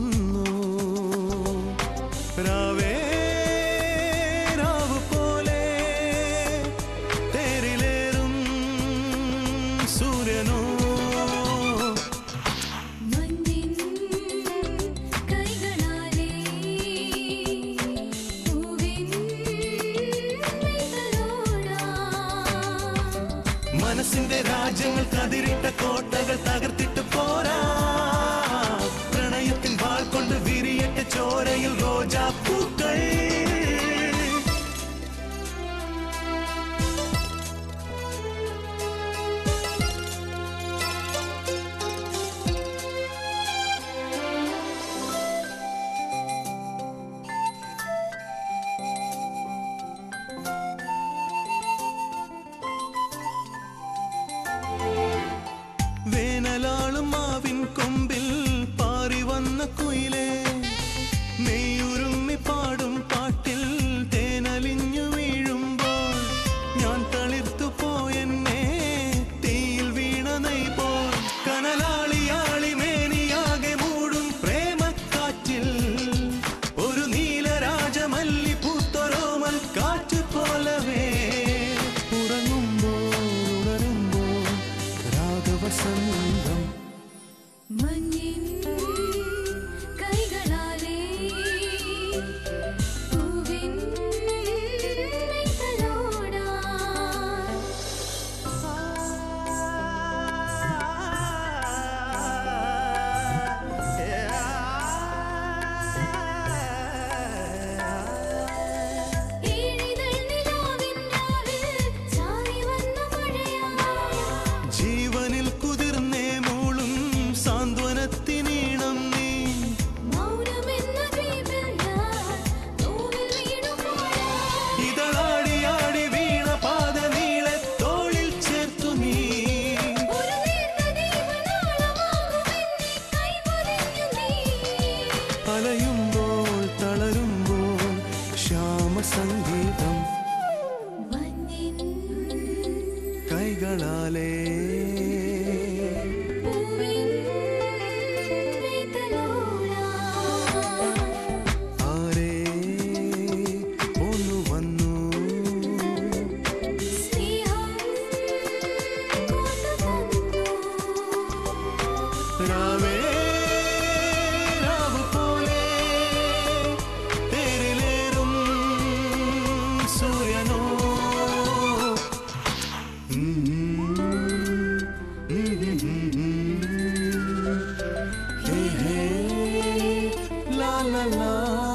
വന്നു രാവേ രാവ് പോലെ തേരിലേറും സൂര്യനോ മനസ്സിന്റെ രാജ്യങ്ങൾ കതിരിട്ട കോട്ടകൾ തകർത്തിട്ട് പോരാ പ്രണയത്തിൻ വാൾ കൊണ്ട് വിരിയട്ടെ ചോരയിൽ റോജാപ്പൂക്കൾ വേനലാളും മാവിൻ കൊമ്പിൽ പാറി വന്ന കുയിലേ മെയ്യുരുമ്മി പാടും പാട്ടിൽ തേനലിഞ്ഞു വീഴുമ്പോൾ ഞാൻ തളിർത്തു പോയെന്നെ തീയിൽ വീണ നെയ്പോൽ കനലാളിയാളി മേനിയാകെ മൂടും പ്രേമക്കാറ്റിൽ ഒരു നീലരാജമല്ലി പൂത്തൊരോമൽ കാറ്റ് പോലവേ ഉറങ്ങുമ്പോൾ ഉണരുമ്പോൾ രാഗവസന്തം മഞ്ഞിൻ കൈകളാലേ പൂവിൻ മൈതലോടാ ഈഴിതൾ നിലാവിൻ രാവിൽ ചാറി വന്ന മഴയാ ജീവനിൽ കുതിർന്നേ മൂളും സാന്ത്വനത്തിനീണം നീ മൗനമെന്ന ദ്വീപിൽ ഞാൻ നോവിൽ വീണുപോയാ ഇതളാടിയാടി വീണ പാത നീളെ തോളിൽ ചേർത്തു നീ ഒരു നേർത്ത ദീപനാളമാകുമെന്നെ കൈപൊതിഞ്ഞു നീ അലയുമ്പോൾ തളരുമ്പോൾ ശ്യാമസംഗീതം മഞ്ഞിൻ കൈകളാലേ പൂവിൻ മൈതലോടാ ആരേ പോന്നു വന്നു സ്നേഹം കൊണ്ടുതന്നു രാവേ രാവ് പോലെ തേരിലേറും സൂര്യനോ ഹേ ഹേ ലാ ലാ ലാ